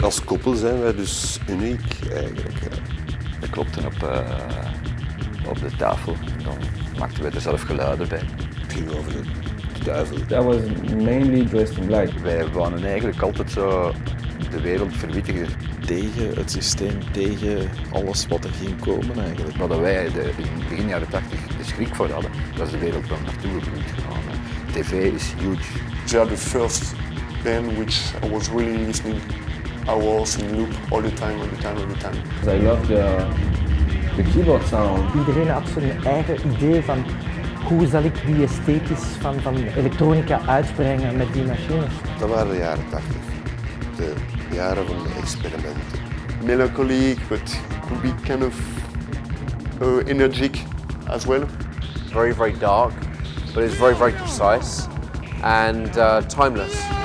Als koppel zijn wij dus uniek eigenlijk. Dat klopte op de tafel. Dan maakten we er zelf geluiden bij. Het ging over de duivel. That was mainly dressed in black. Wij wouden eigenlijk altijd zo de wereld verwittigen. Tegen het systeem, tegen alles wat er ging komen eigenlijk. Wat wij in begin jaren 80 de schrik voor hadden, dat is de wereld wel naartoe gegroeid gegaan. TV is huge. They are the first band which I was really listening. I was in loop all the time. I love the keyboard sound. Iedereen had zijn eigen idee van hoe zal ik die esthetisch van elektronica uitbrengen met die machines. Dat waren de jaren 80. De jaren van de experimenten. Melancholic, but could be kind of energetic as well. Very, very dark, but it's very, very precise and timeless.